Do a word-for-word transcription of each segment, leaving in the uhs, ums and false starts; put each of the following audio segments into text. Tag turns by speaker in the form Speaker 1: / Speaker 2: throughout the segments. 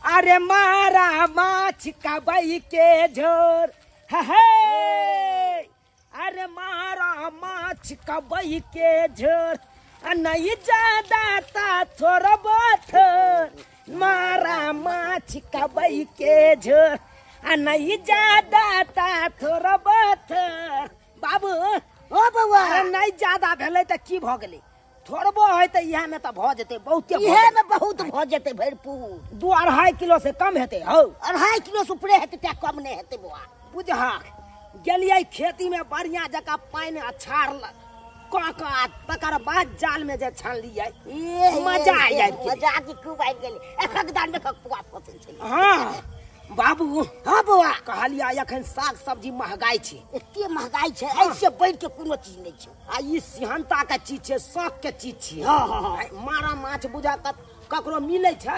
Speaker 1: अरे मारा माछ कबई के झोर हे अरे मारा माछ कबई के झोर नहीं ज्यादा ता थोड़ा बहुत मारा माछ कबई के झोर नहीं ज्यादा ता थोड़ा बहुत बाबू
Speaker 2: ओ बउआ
Speaker 1: नहीं ज्यादा भेले त की भ गेलै थोड़बो है त इहा में त भ जेते बहुते
Speaker 2: इहे में बहुत भ जेते भरपूर
Speaker 1: दो अढ़ाई किलो से कम हेते हौ
Speaker 2: अढ़ाई किलो से ऊपरे हेते त्या कम नहीं हेते बुआ
Speaker 1: बुझहा गेलियै खेती में बढ़िया जका पानी अछाड़ काका तकर बाद जाल में जे छानलियै मजा आ जाय
Speaker 2: मजा की खूब आ गेलै एक एक दान में खपुआ फसे छै
Speaker 1: हां बाबू
Speaker 2: हां बुआ
Speaker 1: कहलिया एखन साग सब्जी महंगाई छै
Speaker 2: एते महंगाई छै ऐसे बढ़ के कोनो चीज नहीं छै
Speaker 1: आ ई सिहनता के चीज छै शौक के चीज छै
Speaker 2: हां हां
Speaker 1: मारा माछ बुझा ककरो मिलै छै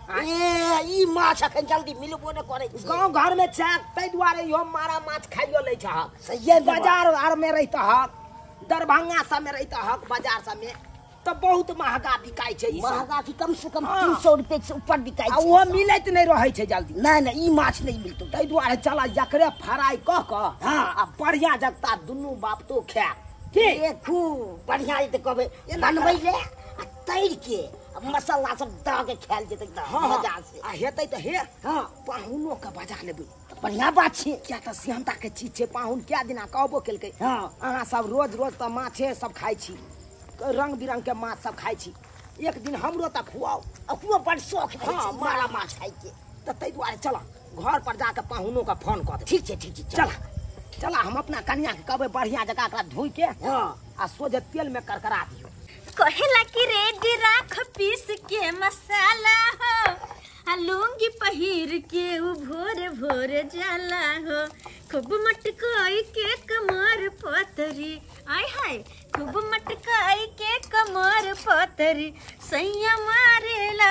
Speaker 2: ए ई माछ अखन जल्दी मिलबो न करे छै
Speaker 1: गांव घर में छै तै दुआरे इहो मारा माछ खाइयो लै छै
Speaker 2: सही
Speaker 1: बाजार आर में रहिता हक दरभंगा सब में रहिता हक बाजार सब में तो बहुत महंगा बिकाई छै ई
Speaker 2: महंगा की कम से कम तीन सौ रुपए से ऊपर बिकाई छै
Speaker 1: वो मिलैत नहीं रहै छै जल्दी
Speaker 2: नहीं नहीं ई माछ नहीं मिलतो
Speaker 1: तै दुआरे चला एकरे फ्राई क क हां आ बढ़िया जगता दुनु बाप तो खा ठीक
Speaker 2: ए खूब बढ़िया जे कहबे बनबै ले आ तैर के मसाला सब दा के खायल जेतै त मजा से
Speaker 1: आ हेतै त हे
Speaker 2: हां
Speaker 1: पाहुनो के बजा लेबै
Speaker 2: बढ़िया बात छै
Speaker 1: क्या त सिहनता के चीज छै पाहुन क्या दिना कहबो केलकै
Speaker 2: हां
Speaker 1: अहाँ सब रोज रोज त माछे सब खाइ छी रंग बिरंग के माछ सब खाइ छी एक दिन हमरो त खुआओ
Speaker 2: अखुओ बड़ शौक है
Speaker 1: हां मारा माछ खाइ के त तै दुआरे चला घर पर जाके पाहुनो का फोन कर दे
Speaker 2: ठीक छै ठीक छै
Speaker 1: चला चला हम अपना कन्या के कहबै बढ़िया जगह एकरा धोइ के
Speaker 2: हां
Speaker 1: आ सोझे तेल में करकरा दियो
Speaker 3: कहेला कि रेडी राख पीस के मसाला हो आ लुंगी पहिर के उ भोर भोर जाला हो खूब मटकाई के कमर पतरी आय हाय खूब मटकाई के कमर पतरी सैया मारेला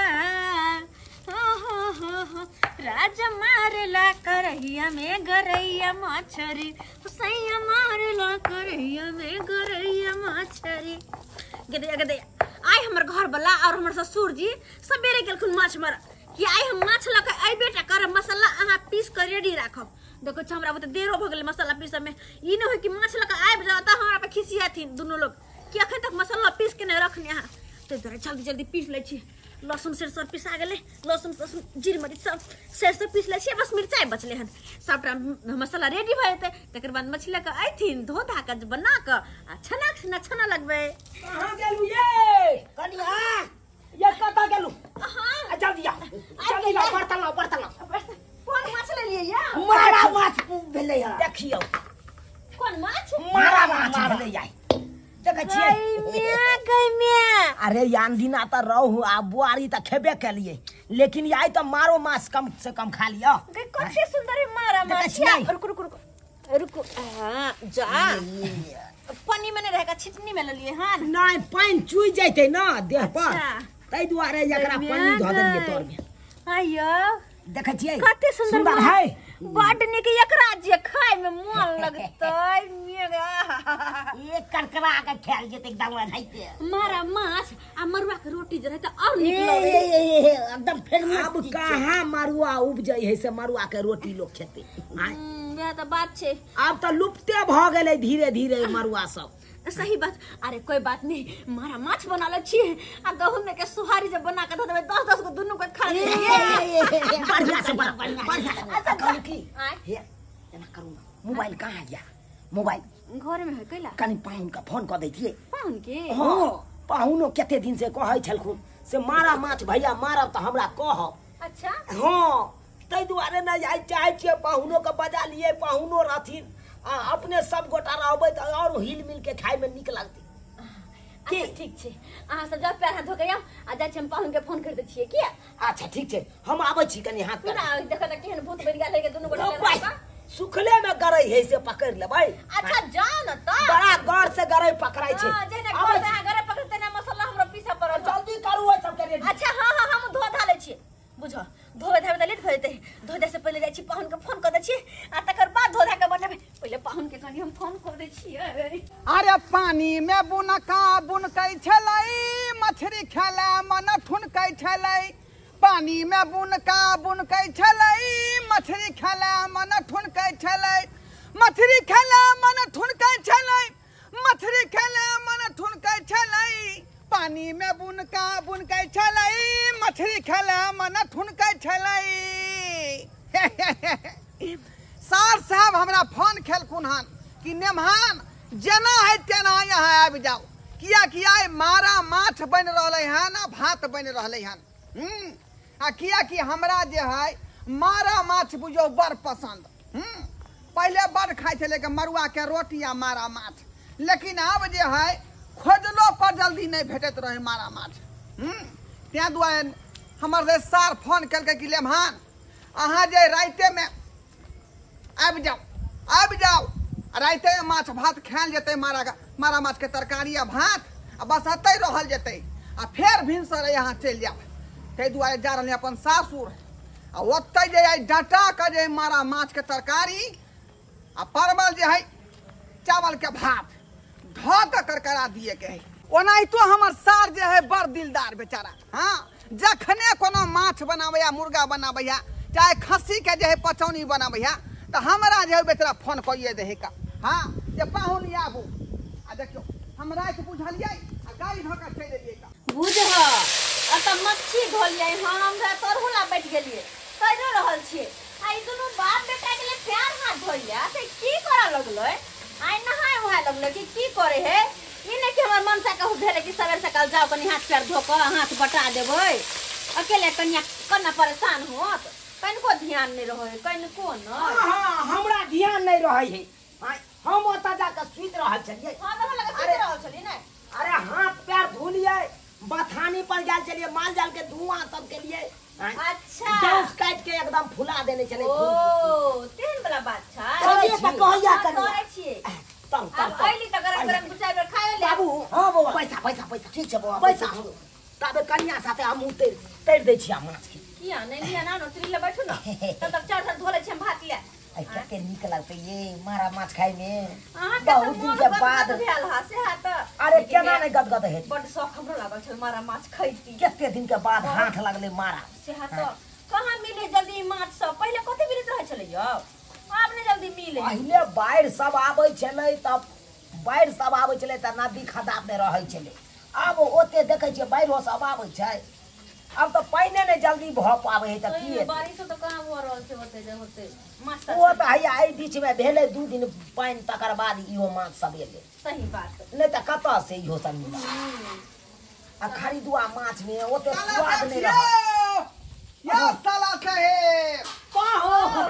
Speaker 3: हो हो हो हो राजा मारेला करहिया में गरैया मछरी सैया मारेला करहिया में गरैया मछरी गदे गदे आय हमर घर वाला और हमर ससुर जी सबेरे गेलखुन माछ मार कि आय हम माछ लक आय बेटा कर मसाला अहाँ पीस कर रेडी राखब देखो छ हमरा बते देरो भ गेल मसाला पीस में ई न हो कि माछ लक आबि जाता हमरा पे खिसियाथिन दुनो लोग कि अखन तक मसाला पीस के न रखने अहाँ तो जरा जल्दी जल्दी पीस ले छी लहसुन सरसों पिसा गेले लहसुन लहसुन जीर मरीच सब सरसों पीस ले छी बस मिर्चाई बचले हन सबटा मसाला रेडी भ जेते तकर बाद मछली के आइथिन धो धा के बना के आ छना छना छना लगबे
Speaker 1: कहां गेलु ये
Speaker 2: कनिया
Speaker 1: ये कता गेलु
Speaker 3: हां
Speaker 1: जल्दी आ जल्दी ला बर्तन ला बर्तन ला
Speaker 3: कौन माछ ले लिए या
Speaker 2: मारा माछ भेलै है
Speaker 1: देखियो
Speaker 3: कौन माछ
Speaker 1: मारा माछ भेलै जाय देखै छियै
Speaker 3: मिया गई मिया
Speaker 1: अरे यान दिना त रहू आ बुआरी त खेबे केलिए लेकिन याई त मारो माछ कम से कम खा लियो
Speaker 3: गई कते सुंदर मारा माछ
Speaker 1: देखै
Speaker 3: रुक रुक रुक रुक हां जा पानी में रहेगा छिटनी में ले लिए हां
Speaker 1: नहीं पानी चुई जैते ना देह पर तै दुआरे एकरा पानी ध देलिए तोर में
Speaker 3: आयो
Speaker 1: देखै छियै
Speaker 3: कते सुंदर
Speaker 1: सुंदर है
Speaker 3: बड निक एकरा जे खाय में मन लगतै मेरा
Speaker 2: एक करकरा के खायल जेतै एकदम रहैते
Speaker 3: मारा माछ आ मरुआ के रोटी जे रहते और निक
Speaker 2: ए
Speaker 3: लगे
Speaker 2: एकदम फेर
Speaker 1: अब कहाँ मरुआ उपजै है से मरुआ के रोटी लोग खेते आय
Speaker 3: यह तो बात छे
Speaker 1: अब तो लुप्ते भ गेलै धीरे धीरे मरुआ सब
Speaker 3: सही बात अरे कोई बात नहीं मारा माछ बना ले छी आ गहूं में के सुहारी जब बना के दे दस दस को दुनु को खा ले
Speaker 1: बढ़िया से बड़ा बढ़िया
Speaker 3: अच्छा
Speaker 1: कहू की
Speaker 3: आय
Speaker 1: हे एना करू ना मोबाइल कहाँ गया मोबाइल
Speaker 3: घर में है कैला
Speaker 1: कनी पाहुन का फोन क दैतिए
Speaker 3: पाहुन के
Speaker 1: हां पाहुनो कते दिन से कहै छलखुन से मारा माछ भैया मारब त हमरा कहब
Speaker 3: अच्छा
Speaker 1: हां तै दुआरे न जाय चाहे छियै पाहुनो के बजा लिए पाहुनो रहथिन आ अपने सब गोटा रहबै त और हिल मिल के खाय में नीक लगतै
Speaker 3: अच्छा ठीक छे अहाँ सब जब पैर हाथ धो के आ आ जाय छी हम पाहुन के फोन कर दै छियै की
Speaker 1: अच्छा ठीक छै हम आबै छी कनी हाथ
Speaker 3: ना देखो त केहन भूत बन गेल के दुनु गोटा
Speaker 1: सुखले में गरै है से पकड़ लेबै
Speaker 3: अच्छा जाओ न त
Speaker 1: बड़ा गौर से गरै पकड़ाई छै
Speaker 3: हां जेने घर से अहाँ गरे पकड़ते ना मसाला हमरा पीछे पड़ल
Speaker 1: जल्दी करू ओ सब के
Speaker 3: अच्छा हां हां हम धो धा ले छी बुझो धोए धावे त लेट भ जेतै धोए से पहिले जाय छी पाहुन के फोन कर दै छी आ तकर बाद धो धा के बनबे पहिले पाहुन के कनी हम फोन कर दै छी
Speaker 4: अरे पानी में बुनका बुनकै छलै मछरी खेला मन ठुनकै छलै पानी में बुनका बुनकै छलै मछली खेला मन ठुनकै छलै मछली खेला मन ठुनकै छलै मछली खेला मन ठुनकै छलै पानी में बुनका बुनकै छलै मछली खेला मन ठुनकै छलै सार साहब हमरा फोन खेलखुन हन कि नेमहान जेना है तेना यहाँ आबि जाओ किया किया मारा माछ बन रहले हन आ भात बन रहले हन हम्म आ किया कि हमरा जे है मारा माछ बुझो बड़ पसंद हम्म पहले बड़ खाइ छले के मरुआ के रोटी आ मारा माछ लेकिन अब जे है खोजलो पर जल्दी नहीं भेटत रहे मारा माछ हम्म त्या दुआरे हमर रे सार फोन केलकै कि लेमहान अहाँ जे राइते में आबि जाओ आबि जाओ राइते में माछ भात खायल जेतै मारा मारा माछ के तरकारी आ भात आ बस अतै रहल जेतै आ फेर भिनसर यहाँ चलि जाओ ताहि दुआरे जा रहलै अपन सासुर आ ओतै जे है डाटा के जे मारा माछ के तरकारी आ परवल जे है चावल के भात धो के करकरा दिए के है ओनाहितो हमर सार जे है बड़ दिलदार बेचारा हाँ जखने कोनो माछ बनाबैया मुर्गा बनाबैया चाहे खस्सी के जे है पचौनी बनाबैया तो हमरा जे है बेचारा फोन कइए दे है का हाँ जे पाहुन आबू आ देखियो हम रात बुझलियै आ गाड़ी धोका चलि एलियै का
Speaker 3: बुझ आ त मच्छी धोलियै हम रे तरहुला बैठ गेलियै कइरो रहल छियै आ ई दुनू बाप बेटा के लिए प्यार हाथ धोइया से की करा लगलै आइ नहाय वहा लगलै कि की करे है ई ने कि हमर मन से कहू भेले कि सवेर सकाल जाओ कनी हाथ पैर धो के हाथ बटा देबै अकेले कन्या कन्ना परेशान होत कनको ध्यान नहीं रहे कनको न
Speaker 1: हां हमरा ध्यान नहीं रहे है हम ओता जाके सुत रहल छलिए
Speaker 3: हां तो लगे सुत रहल छलिए ने
Speaker 1: अरे हाथ पैर धोलिए बथानी पर जाल चलिए माल जाल के धुआं सब के लिए
Speaker 3: अच्छा
Speaker 1: दस काट के एकदम फुला देने चले
Speaker 3: ओ तेन वाला बात छ
Speaker 1: चलिए त कहया
Speaker 3: करे छिए
Speaker 1: तब
Speaker 3: अब आइली त गरम गरम दू चार बेर खाए ले
Speaker 1: बाबू हां बाबू पैसा पैसा पैसा ठीक छै बाबू पैसा तबे कन्या साथे हम उतर तर दै छी माछ के
Speaker 3: किया नहीं लिया ना नौकरी ले बैठो ना तब तक चार साल धोले छे भात ले
Speaker 2: आई क्या के निक लगते ये मारा माछ खाई में
Speaker 3: हां
Speaker 2: बहुत दिन के बाद
Speaker 3: भेल हा से हाथ
Speaker 2: अरे केना ने गदगद है
Speaker 3: बड शौक हमरो लागल छल मारा माछ खैती
Speaker 2: केते दिन के बाद हाथ लगले मारा
Speaker 3: से हाथ कहां मिले जल्दी माछ सब पहले कते मिलत रहे छले यौ अब ने जल्दी मिले
Speaker 2: पहले बाढ़ सब आबै छले तब बाढ़ सब आबै छले त नदी खदाब में रहै छले अब ओते देखे छियै बाढ़ो सब आबै छै अब तो पानी ने जल्दी भ पावे है त की
Speaker 3: बारिश तो कहां हो रहल छै होते जे होते माछ
Speaker 2: वो त है आई बीच में भेले दू दिन पानी तकर बाद इहो माछ सब एले
Speaker 3: सही बात
Speaker 2: नहीं त कत से इहो सब मिला आ खरीदुआ माछ में ओते स्वाद नहीं रह
Speaker 4: या साला साहेब
Speaker 1: पाहो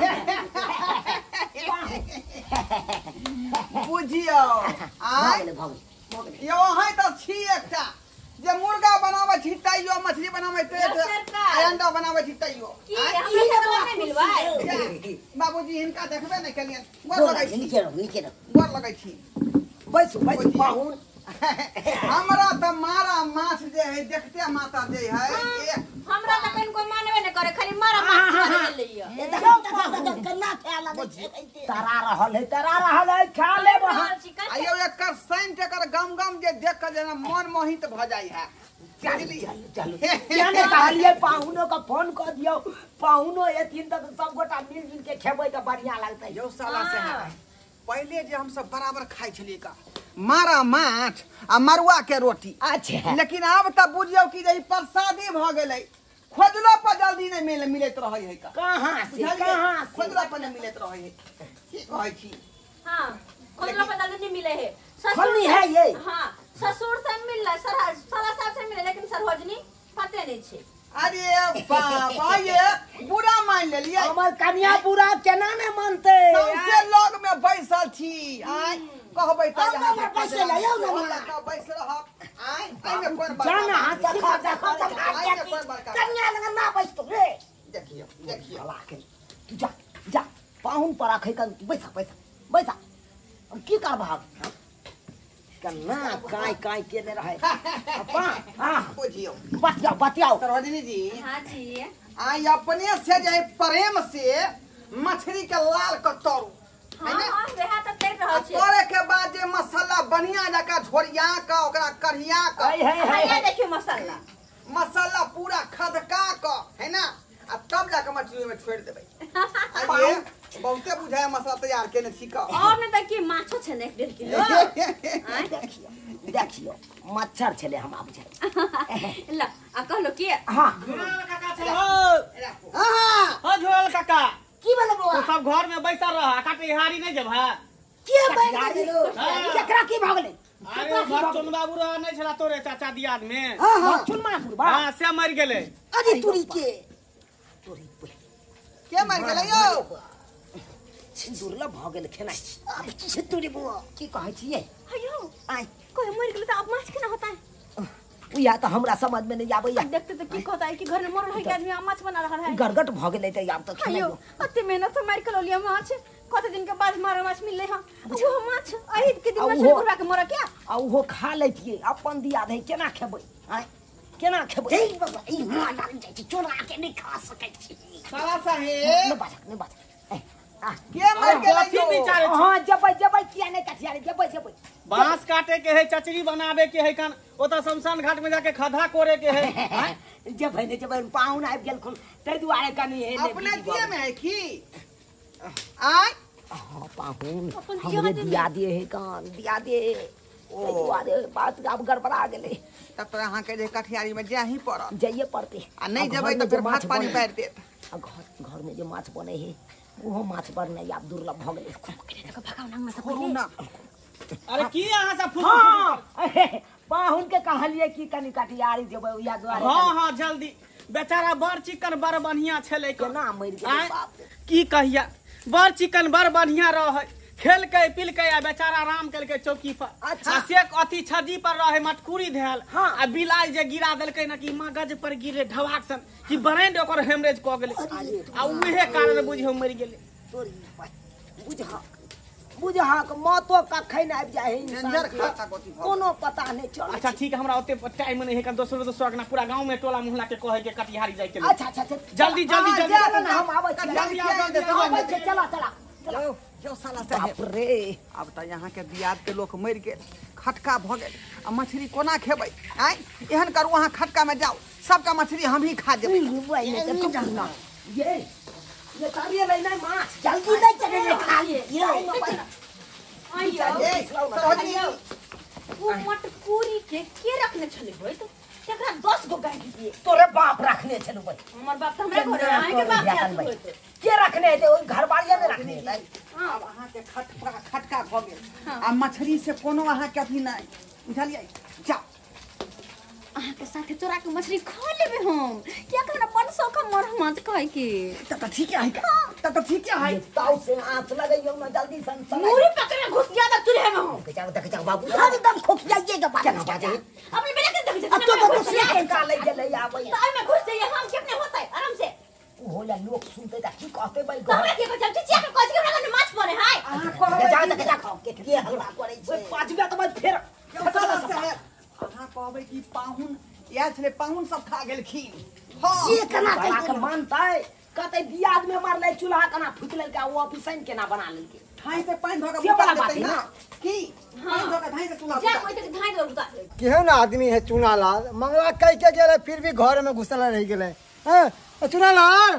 Speaker 4: बुझियो आइ यो है त छी एकटा जे मुर्गा बनावे छी तइयो मछली बनावे ते अंडा बनावे छी तइयो
Speaker 3: की हमरा के नहीं मिलवाई
Speaker 4: बाबूजी हिनका देखबे नहीं केलियन गोर लगै छी
Speaker 2: नीचे रहो नीचे रहो
Speaker 4: गोर लगै छी
Speaker 2: बैस बैस पाहुन
Speaker 4: हमरा त मारा माछ जे है देखते माता जे है
Speaker 3: हमरा त कहीं को मानबे नहीं करे खाली मारा माछ मारे लियो
Speaker 2: ए देखो देखो कन्ना खा लगे छै तरा रहल है तरा रहल है खा ले
Speaker 4: आयो एकर सेंट एकर गम गम जे देख के जेना मन मोहित भ जाय है
Speaker 2: चली चलो क्या ने कहलिए पाहुनो का फोन कर दियो पाहुनो एथिन त सब गोटा मिल जुल के खेबै त बढ़िया लगतै
Speaker 4: यो साला से है पहले जे हम सब बराबर खाइ छलिए का मारा माछ आ मरुआ के रोटी
Speaker 2: अच्छा
Speaker 4: लेकिन अब त बुझियो कि जे प्रसादी भ गेलै खोजलो पर जल्दी नहीं मिले मिलत रहै है का
Speaker 2: कहां से कहां से
Speaker 4: खोजलो पर नहीं मिलत रहै है की कहै छी
Speaker 3: हां खोजलो पर जल्दी नहीं मिले है
Speaker 2: खन्नी है ये
Speaker 3: हां ससुर से मिलला सरहज साला साहब से मिले लेकिन सरहजनी पते नहीं छे
Speaker 4: अरे बाबा ये बुरा मान लेलिए
Speaker 2: हमर कन्या बुरा केना ने मानते
Speaker 4: सबसे लोग में बैसल छी आय कहबै त
Speaker 2: यहाँ पे बैसल है यौ ना
Speaker 4: त बैस रहब आय आय में कोन बात
Speaker 2: जाना हाथ खा जा खा
Speaker 4: आय में कोन बात
Speaker 2: कन्या लगा ना बैस तो रे
Speaker 4: देखियो देखियो
Speaker 2: हला के तू जा जा पाहुन पर रखै का बैसा बैसा बैसा अब की करबा कन्ना काय काय केने रहे अपा हां
Speaker 4: बुझियो
Speaker 2: बतियाओ बतियाओ
Speaker 4: सरहजनी जी
Speaker 3: हां जी
Speaker 4: आय अपने से जे प्रेम से मछली के लाल क तोरू
Speaker 3: हां हां रेहा त तेर रहल छे
Speaker 4: तोरे के बाद जे मसाला बढ़िया जका झोरिया का ओकरा कढ़िया का
Speaker 2: है है
Speaker 3: है देखियो मसाला
Speaker 4: मसाला पूरा खदका क है ना आ तब जाके मछली में छोड़ देबै आइए बहुते बुझाय मसाला तैयार केने छी क
Speaker 3: और ने त की माछो छै ने एक डेढ़ किलो
Speaker 2: आय देखियो देखियो मच्छर छले हम आब जाय
Speaker 3: ल आ कहलो की
Speaker 2: हां
Speaker 5: काका चलो
Speaker 4: हां
Speaker 5: हो झोल काका
Speaker 2: की बोले बउआ
Speaker 5: तो सब घर में बैसा रह काटे हारी नहीं जब है
Speaker 2: के बैठ गेलो केकरा की भ गेलै
Speaker 5: अरे भक्तन बाबू रह नहीं छला तोरे चाचा दियाद में
Speaker 2: हां हां चुनमा बा
Speaker 5: हां से मर गेले
Speaker 2: अरे तुरी के तुरी
Speaker 4: के मर गेलै यौ
Speaker 2: दुर्लभ भ गेल खेनाइ अब छितुरी बुआ की कहै छियै
Speaker 3: अयो
Speaker 2: आय
Speaker 3: कोई मर गेल त अब माछ केना होता है
Speaker 2: या तो हमरा समझ में नहीं आबैया
Speaker 3: देखते तो की कहता है कि घर में मरल है कि आदमी माछ बना रहा है
Speaker 2: गरगट भ गेलै त आब त
Speaker 3: अयो
Speaker 2: खेनाइ
Speaker 3: अते मेहनत से मार के लिया माछ कते दिन के बाद मारा माछ मिलले हां वो माछ अहिद के दिन
Speaker 2: आ
Speaker 3: मछली
Speaker 2: उहो-
Speaker 3: बुरबा के मरा क्या
Speaker 2: आ उहो खा लैतियै अपन दिया दे केना खेबै आय केना खेबै हे बाबा ई मां डाल जाइ छै चोरा के नहीं खा सकै छी
Speaker 4: साला साहेब
Speaker 2: नहीं बाजक नहीं बाजक ए, आ,
Speaker 4: के मर गेलै
Speaker 5: कथी
Speaker 4: यौ
Speaker 5: विचारे छी?
Speaker 2: हाँ जबै जबै किया नहीं कथिया रे जबै जबै
Speaker 5: बांस काटे के है चचरी बनावे के है कन ओता शमशान घाट में जाके खदा कोरे के है
Speaker 2: जबै ने जबै पाहुन आबि गेल खुन तै दुआरे कनी हे
Speaker 4: अपने दिए में है की आय
Speaker 2: हां पाहुन
Speaker 3: अपन
Speaker 2: हमरे
Speaker 3: दिया दे।
Speaker 2: दिया दे है कान दिया दे ओ दुआरे बात अब गड़बड़ा गेलै
Speaker 4: तब तो अहाँ के जे कठियारी में जा ही पड़त
Speaker 2: जाइए पड़ते
Speaker 4: आ नहीं
Speaker 2: आ
Speaker 4: जेबै
Speaker 2: घर में
Speaker 4: तो फिर
Speaker 2: जे
Speaker 4: भात
Speaker 2: माछ
Speaker 4: पानी
Speaker 2: बनै-
Speaker 4: बैठ देत
Speaker 2: आ घर घर में जो माछ बने है ओहो माछ बड़ नहीं आब दुर्लभ भ गेलै
Speaker 3: भगाव नांग में से
Speaker 4: छोड़ू ना
Speaker 5: अरे की यहाँ से फुस
Speaker 2: हाँ पाहुन के कहलिए कि कनी कटियारी जेबै या दुआरे
Speaker 5: हाँ हाँ जल्दी बेचारा बड़ चिकन बड़ बढ़िया छले
Speaker 2: केना मरि गेलै
Speaker 5: आय,
Speaker 2: बाप रे
Speaker 5: की कहिया बड़ चिकन बड़ बढ़िया रहे खेल के पिल के आ बेचारा आराम कल के चौकी पर
Speaker 2: अच्छा।
Speaker 5: आ से अथी छजी पर रहे मटकुरी धैल
Speaker 2: हाँ।
Speaker 5: आ बिलाई जे गिरा देलकै ना कि मगज पर गिरे ढवाक सन कि ब्रेन ओकर हेमरेज क गेलै आ उहे कारण बुझियो मरि गेलै
Speaker 2: तोरी बुझहा बुझहा के मौतो कखन आबि जाय है इंसान
Speaker 4: झंझर
Speaker 2: के,
Speaker 4: खाता कथी भऽ
Speaker 2: कोनो पता नहीं चले
Speaker 5: अच्छा ठीक है हमरा ओते टाइम नहीं है कन दोसरो दोसरो के ना पूरा गांव में टोला मोहल्ला के कहे के कटिहारी जाय के लेल।
Speaker 2: अच्छा अच्छा अच्छा
Speaker 5: जल्दी, जल्दी,
Speaker 2: हाँ,
Speaker 5: जल्दी।
Speaker 2: चलो ना हम आबै छी
Speaker 5: जल्दी आओ, जल्दी आओ,
Speaker 2: आबै
Speaker 5: जल्दी।
Speaker 2: छी चला चला चला
Speaker 4: यो यो साला
Speaker 2: बाप
Speaker 4: साहेब
Speaker 2: रे
Speaker 4: अब तो यहाँ के दियाद के लोग मर गेल खटका भ गेल आ मछली कोना खेबै आय एहन करू अहाँ खटका में जाओ सबका मछली हम ही खा देबै
Speaker 2: रुबाई ने तो जानना ये ये तारिये ले नहीं माछ जल्दी नहीं चले खा लिए ये
Speaker 3: अयो
Speaker 4: ए सरोजनी
Speaker 3: वो मटकुरी के के रखने छले होय तो एकरा दस गो गाय दिए
Speaker 2: तोरे बाप रखने चलो भाई
Speaker 3: हमर बाप तो हमरा घर आए के बाप क्या होय तो
Speaker 2: के रखने थे ओई घर वालिया ने रखने थे
Speaker 4: अब अहाँ के खटका खटका भ गेल आ मछली से कोनो अहाँ के अथी नहीं बुझलियै जाओ
Speaker 3: अहाँ के साथे चोरा के मछली खा लेबे हम क्या कहना बन सौखा मर मत कह के
Speaker 4: तब तो ठीक है तब तो ठीक है
Speaker 2: ये ताऊ से आंच लगाइयो ना जल्दी सन
Speaker 3: मुरी पकड़े घुस गया ना तुरे में हम
Speaker 2: देख जाओ देख जाओ बाबू एकदम खोखियाइए के बात ना बाजे
Speaker 3: अपने बेटा के देख
Speaker 2: अब तो तो दूसरे के का ले गेले आबै
Speaker 3: तो में घुस जाइए हम कितने होता है आराम से
Speaker 2: होला लोग सुनते ता की कहते भाई
Speaker 3: तो हमरा के को चल चिचिया के कोच के हमरा माछ पड़े हाय
Speaker 2: देख जाओ देख जाओ के लिए हलवा करे छै पांच बे तो बाद फिर
Speaker 4: साला साहेब अहाँ कहबै कि पाहुन या छले पाहुन सब खा गेलखिन हाँ
Speaker 2: ये कना के मानताय कहते दियाद में मार ले चूल्हा कना फूक ले का वो ऑफिसन केना बना लेके
Speaker 4: ठाई से पानी धो के
Speaker 2: से
Speaker 4: बुता
Speaker 2: वाला बात
Speaker 4: देतै
Speaker 2: है
Speaker 4: ना
Speaker 2: ना।
Speaker 4: की पानी धो के ठाई से चूल्हा
Speaker 3: जा
Speaker 4: बुता
Speaker 3: कोई तक धाई दो उतार
Speaker 6: केहन आदमी है चुनालाल मंगला कह के गेले फिर भी घर में घुसल रह गेले हैं चुनालाल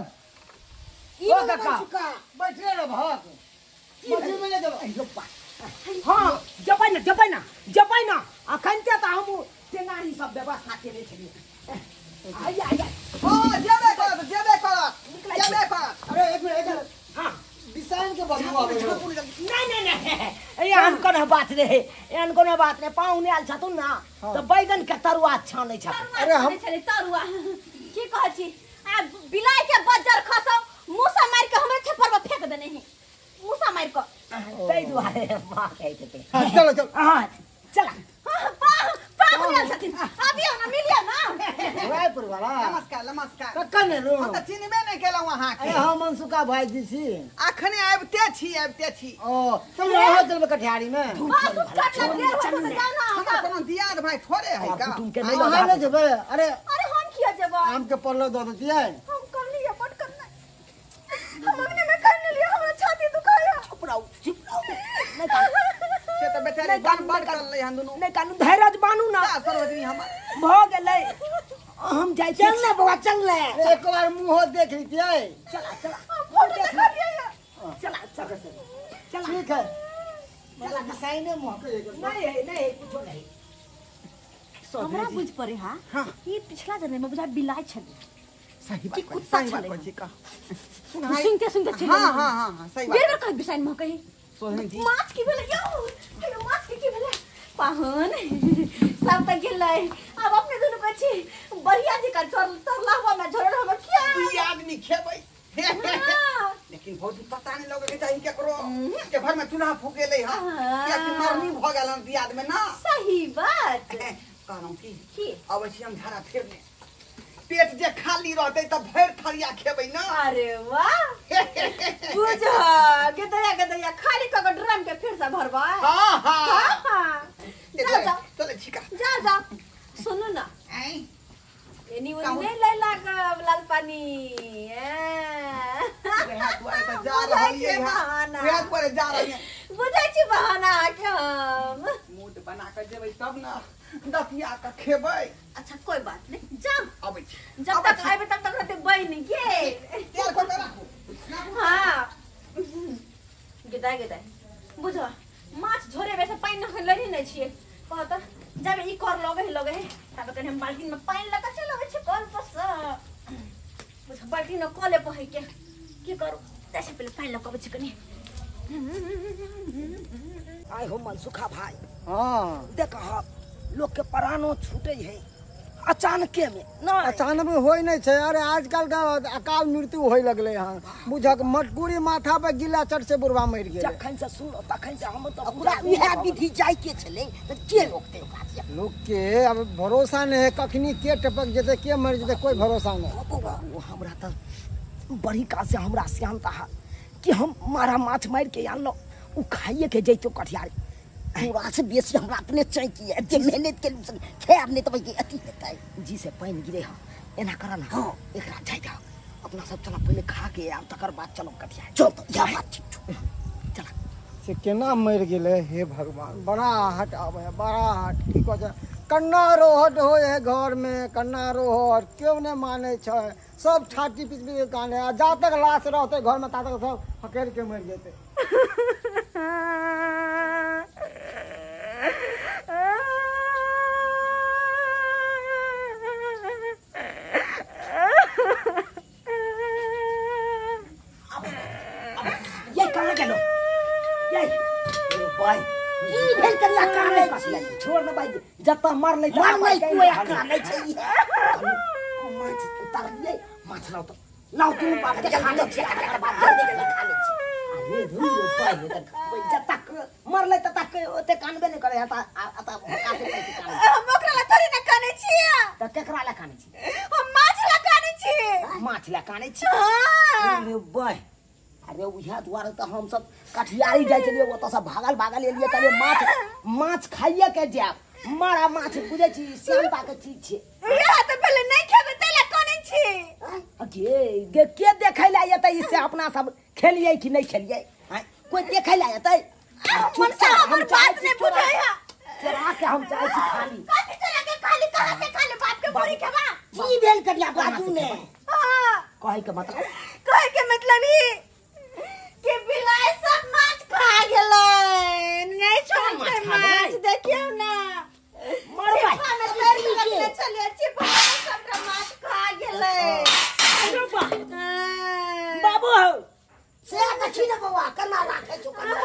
Speaker 2: ई
Speaker 6: ओ काका
Speaker 2: चुका
Speaker 6: बैठे रह भक मछली में ले देबो
Speaker 2: हां जबै ना जबै ना जबै ना अखन ते त हम टेंगारी सब व्यवस्था केने छलिए आइ आइ
Speaker 4: हां जेबे करत जेबे करत जेबे करत
Speaker 6: अरे एक मिनट एक मिनट
Speaker 2: हां
Speaker 6: बिसाइन के बदबू आबै है
Speaker 2: नहीं नहीं नहीं एहन कोनो बात रहे एहन कोनो बात नहीं पाहुने आयल छथुन ना तो बैगन के तरुआ छानै छथुन
Speaker 3: अरे हम चले तरुआ की कहै छी आ बिलाई के बज्जर खसो मूसा मार के हमरे छप्पर पर फेंक देने ही मूसा मार के
Speaker 2: तै दुआरे मां कहै छथि
Speaker 6: हाँ, चलो चलो
Speaker 2: हां चला
Speaker 3: पा पा बुझल छथिन अबियो ना मिलियो ना
Speaker 6: रायपुर वाला
Speaker 4: नमस्कार नमस्कार
Speaker 6: कक्का ने रो
Speaker 4: हम त चिन्हबे नै केलौ अहाँ
Speaker 6: अरे
Speaker 4: के
Speaker 6: हम मनसुका भाई जी छी
Speaker 4: अखने आबिते छी आबिते छी
Speaker 6: ओ तुम रहो चलबे कटिहारी में
Speaker 3: बाप काट ले देर हो तो जाओ ना
Speaker 4: हमरा कोनो दियाद भाई थोड़े है का
Speaker 2: कुटुम के
Speaker 6: हम
Speaker 2: नहीं
Speaker 6: वहाँ
Speaker 2: लगा
Speaker 6: ले जेबे अरे
Speaker 3: अरे हम किया जब
Speaker 6: आम के पल्लो दो देतिए
Speaker 3: हम कर लिया पट करना हम अपने में करने लिया हमरा छाती दुखाया
Speaker 2: चुप रहो चुप रहो नहीं कान
Speaker 4: से त बेचारी
Speaker 2: नहीं,
Speaker 4: बन
Speaker 2: नहीं,
Speaker 4: बन
Speaker 2: नहीं,
Speaker 4: कर ले हन दुनु
Speaker 2: नहीं कान धैर्य बानू ना
Speaker 4: सरोजनी हमर
Speaker 2: भ गेलै
Speaker 1: हम जाए
Speaker 2: चल ले बाबा चल ले
Speaker 6: एक बार मुंह देख लीजिए।
Speaker 1: चला चला फोन देख लिया चला चला चला
Speaker 6: ठीक है।
Speaker 2: चला साइने मुंह
Speaker 1: नहीं नहीं कुछ नहीं
Speaker 3: हमरा बुझ पड़े हां
Speaker 4: हाँ।
Speaker 3: ये पिछला जन्म में बुझा बिलाई छले
Speaker 4: सही
Speaker 3: कि
Speaker 4: बात
Speaker 3: कुत्ता
Speaker 4: सही बात
Speaker 3: छले।
Speaker 4: कहै छी का
Speaker 3: सुनते सुनते चले
Speaker 4: हाँ हाँ हाँ हाँ सही बात
Speaker 3: बेर कह बिसाइन म कही
Speaker 4: सोहन जी
Speaker 3: माछ की भेले यौ हेलो माछ की भेले पाहन सब तक गेलै अब अपने दुनु कहै छी बढ़िया जी का चल तरलावा में झरल हम क्या
Speaker 4: दुई आदमी खेबै
Speaker 3: हाँ।
Speaker 4: लेकिन बहुत पता नहीं लगे के चाहिए केकरो के घर में चूल्हा फूकेले हां क्या कि मरनी भ गेलन दियाद में ना
Speaker 3: सही बात
Speaker 4: कहलौं की
Speaker 3: की
Speaker 4: अब छी हम धारा फेरने पेट जे खाली रहते त भैर थरिया खेबै ना
Speaker 3: अरे वाह बुझ गदया गदया खाली क ड्रम के फिर से भरबा
Speaker 4: हां हां
Speaker 3: हां जा जा
Speaker 4: चले छिका
Speaker 3: जा जा सुनो ना
Speaker 4: आई
Speaker 3: एनी ओने ले लाग लाल पानी
Speaker 4: हाथ पर त जा रही है हाथ पर जा रही है
Speaker 3: बुझै छी बहाना के हम
Speaker 4: मूड बना के जेबै तब ना दतिया के खेबै
Speaker 3: अच्छा कोई बात नहीं जा
Speaker 4: अबै छी
Speaker 3: जब तक आबे तब तक रहते बहिनी के
Speaker 4: तेल को राखू
Speaker 3: हां गिदाय गिदाय बुझो माछ झोरे वैसे पानी न लरी नै छिए कहत जब ई कर लगे लगे तब कने हम बाल्टी में पानी लगा चलबै छी कल पस बुझो बाल्टी न कोले पहै के की करू तैसे पहले पानी लगाबै छी कनी
Speaker 1: आय हो मन सुखा भाई
Speaker 6: हाँ
Speaker 1: देख लोग के प्राणों छूटे है अचानक में ना
Speaker 6: अचानक में होई नहीं छे। अरे आजकल का अकाल मृत्यु होई लगले हां बुझक मटकुरी माथा पे गिला चट से बुढ़वा मर गेल
Speaker 1: जखन से सुनो तखन से हम तो पूरा इहे विधि जाय के छले त के रोकते ओकरा
Speaker 6: लोग के अब भरोसा नहीं है कखनी के टपक जेते के मर जेते कोई भरोसा नहीं।
Speaker 1: वो हमरा त बड़ी का से हमरा शांत है कि हम मारा माछ मार के आनलो उ खाइए के जइतो कठियार पूरा से बेसी हमरा अपने चाहिए है जे मेहनत के खैर नहीं तो भाई अति हेतै जी से पानी गिरे ह एना करा ना हां एकरा जाय जा अपना सब चला पहले खा के आब तकर बाद चलो कठियार चल तो या बात ठीक चला
Speaker 6: से केना मर गेले हे भगवान बड़ा हट आवे बड़ा हट की कह कन्ना रोहट होय है घर में कन्ना रोहट क्यों नहीं माने छ सब छाती पीट पीट काने जा तक लाश रहते घर में ता तक सब फकेर के मर जेते।
Speaker 1: ये कहां गेलो ये भाई की भेल करिया काने कसले छोड़ न भाई जत्ता मार ले मार नहीं कोई अकल नहीं छै माछ उतार ले माछ लाओ तो लाओ तू बाप के खाने छै तकर बाद जल्दी के खाने छै अरे धुइयो पाई में तक जत्ता मर ले तक ओते कानबे नहीं करे आता आता कासे पैसे काने
Speaker 3: हम ओकरा ला थोड़ी न काने छी
Speaker 1: त केकरा ला काने छी
Speaker 3: हम माछ ला काने छी
Speaker 1: माछ ला काने छी अरे भाई अरे उहा द्वारे तो हम सब कठियारी जाय छलिए ओत से भागल भागल एलिए तले माछ माछ खाइए के जाब मारा माछ बुझे छी श्यामता के चीज छे
Speaker 3: या तो पहले नहीं खेबे तले काने छी
Speaker 1: अगे गे के देखै ला एतै इससे अपना सब खेलिए कि नहीं खेलिए कोई देखै ला एतै
Speaker 3: मन से हम बात नहीं बुझै है
Speaker 1: चला के हम चाहे छी खाली
Speaker 3: काहे चला के खाली कहां से खाली बात के पूरी खेबा
Speaker 1: की भेल करिया बाजू ने
Speaker 3: हां
Speaker 1: कहे के मतलब
Speaker 3: कहे के मतलब ई कि बिलाई सब माछ खा गेलै नहीं छोड़ के माछ देखियो ना
Speaker 1: मर भाई
Speaker 3: खाना तेरी लगले चले छी सब माछ खा गेलै
Speaker 1: अरे बा बाबू से कछि न बउआ कना राखे छु कना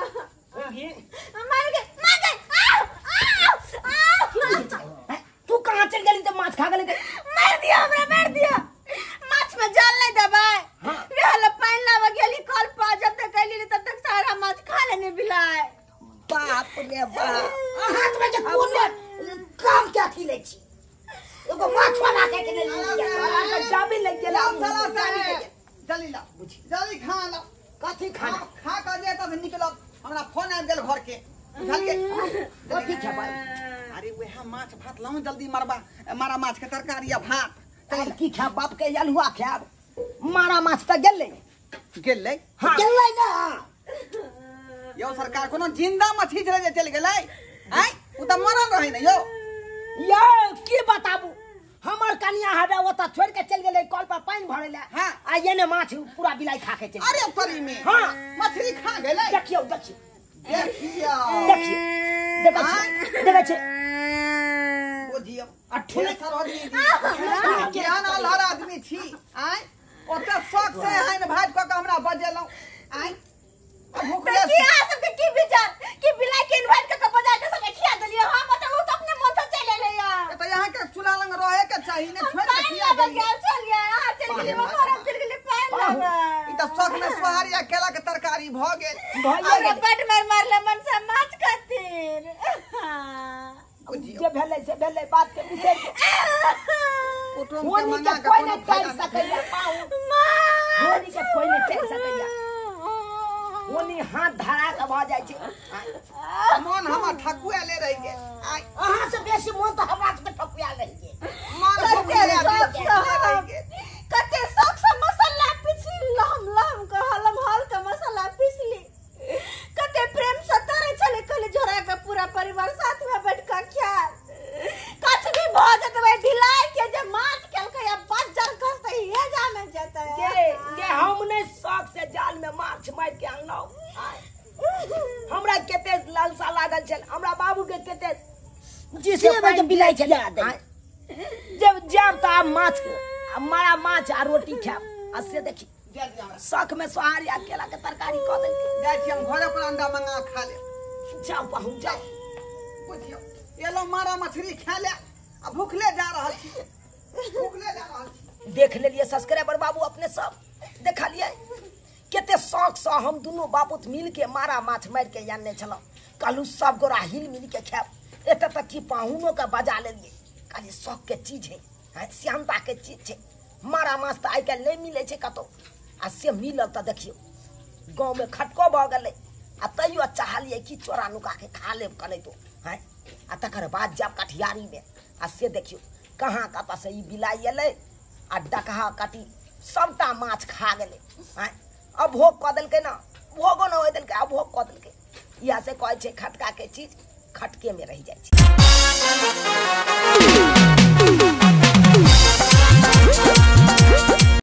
Speaker 3: मार के मार के आओ आओ
Speaker 1: तू कहां चल गेली त माछ खा गेली
Speaker 3: मार दिया हमरा मार दिया माछ में जाल नहीं दबाए रहल पानी लावा गेली कल पा जब तक कैली तब तक सारा माछ खा लेने बिलाए
Speaker 1: बाप रे बाप हाथ में जे कोन काम क्या थी ले छी एगो माछ बना के के ले जाबे ले गेला
Speaker 4: चला सारी जल्दी ला
Speaker 1: बुझी
Speaker 4: जल्दी खा ला
Speaker 1: कथी खाना
Speaker 4: खा का जे तब निकलब हमरा फोन आबि गेल घर के बुझलिए
Speaker 1: कथी खेबै
Speaker 4: अरे वेहा माछ भात लाऊं जल्दी मरबा मारा माछ के तरकारी या भात
Speaker 1: तब की खाब बाप के अलहुआ खाब मारा माछ त गेलै
Speaker 4: गेलै
Speaker 1: हां गेलै ना
Speaker 4: यो सरकार कोनो जिंदा मछली चले जे चल गेलै आय उ त मरल रही न यो
Speaker 1: यो की बताबू
Speaker 2: हमर कनिया हवे ओता छोड़ के चल गेले कल पर पानी भरे ले
Speaker 4: हाँ।
Speaker 2: आ ये ने माछ पूरा बिलाई खा के चल
Speaker 4: अरे तोरी में
Speaker 2: हाँ।
Speaker 4: मछली खा गेलै
Speaker 2: देखियो देखियो
Speaker 4: देखिया
Speaker 2: देखियो देखै छी देखै छी
Speaker 4: बुझियो
Speaker 2: आ ठुले
Speaker 4: सर आदमी ज्ञान आल्हार आदमी छी आय ओते शौक से है न भाज क के हमरा बजेलौ आय भूखले
Speaker 3: की आ सबके की विचार कि बिलाई के इनवाइट के बजा के सबके खिया देलिए हां बताओ तो अपने मन से चले ले यार
Speaker 4: तो यहाँ के चूल्हा लंग रहे के चाहिए ने छोड़ के खिया
Speaker 3: लगा
Speaker 4: देलिए
Speaker 3: गया चलिए हां चल गेली वो करम चल गेली पान लगा
Speaker 4: ई त शौक में सोहारी आ केला के तरकारी भ गेल
Speaker 3: और पेट मार मार ले मन से माछ खातिर
Speaker 2: जे भेलै से भेलै बात के बिसर
Speaker 4: कुटुम के
Speaker 2: होनी
Speaker 4: मना
Speaker 2: के
Speaker 4: के
Speaker 2: कोई
Speaker 4: कोनो
Speaker 2: नहीं कर
Speaker 4: फायदा
Speaker 2: सकैया पाऊ
Speaker 3: माँ
Speaker 2: होनी के कोई नहीं कर सकैया होनी हाथ धरा के भ जाय छै
Speaker 4: मन हमर ठकुआ ले रही गेल आय
Speaker 2: अहाँ से बेसी मन तो हमरा के ठकुआ ले गेल
Speaker 4: मन भूखले ले रही गेल
Speaker 3: कते शौक से मसाला पीसली लहम लहम के हलम हल के मसाला पीसली कते प्रेम से तरे चले कले झोरा के पूरा परिवार साथ में बैठ के खाए कछ भी भ जत भाई ढिलाई के जे माछ केल के बजर खसते हे जा में जते
Speaker 2: ये ये हमने शौक से जाल में माछ मार के आनौ हमरा केते लालसा लागल छल हमरा बाबू के केते जिसे के बिलाई चला दे जब जब ता माछ मारा माछ आ रोटी खाब आ से देखी शौक में सोहारी आ केला के तरकारी क दे
Speaker 4: जाय छी हम घरे पर अंडा मंगा खा ले
Speaker 2: जाओ पहुंच जाओ
Speaker 4: बुझियो एलो मारा मछली खा ले आ भूखले जा रहल छी भूखले जा रहल छी
Speaker 2: देख लेलिए सब्सक्राइबर बाबू अपने सब देखा लिए केते शौक से हम दोनों बापूत मिल के मारा माछ मार के याने छलो कहलू सब गोरा हिल मिल के खाब एते तक की पाहुनो का बजा लेलिए खाली शौक के चीज है हैं श्यामता के चीज है मारा माछ त आइ काल नहीं मिले छै कतो आ से मिलल त देखियो गांव में खटको भ गेलै आ तैयो चाहलिए कि चोरा नुका के खा लेब कनै तो हैं आ तकर बाद जब कठियारी में आ से देखियो कहाँ कत से ई बिलाई एलै आ डकहा कटी सबटा माछ खा गेलै हैं अब भोग क देलकै ना भोगो न होय देलकै अब भोग क देलकै इहा से कहै छै खटका के चीज खटके में रह जाइ छै।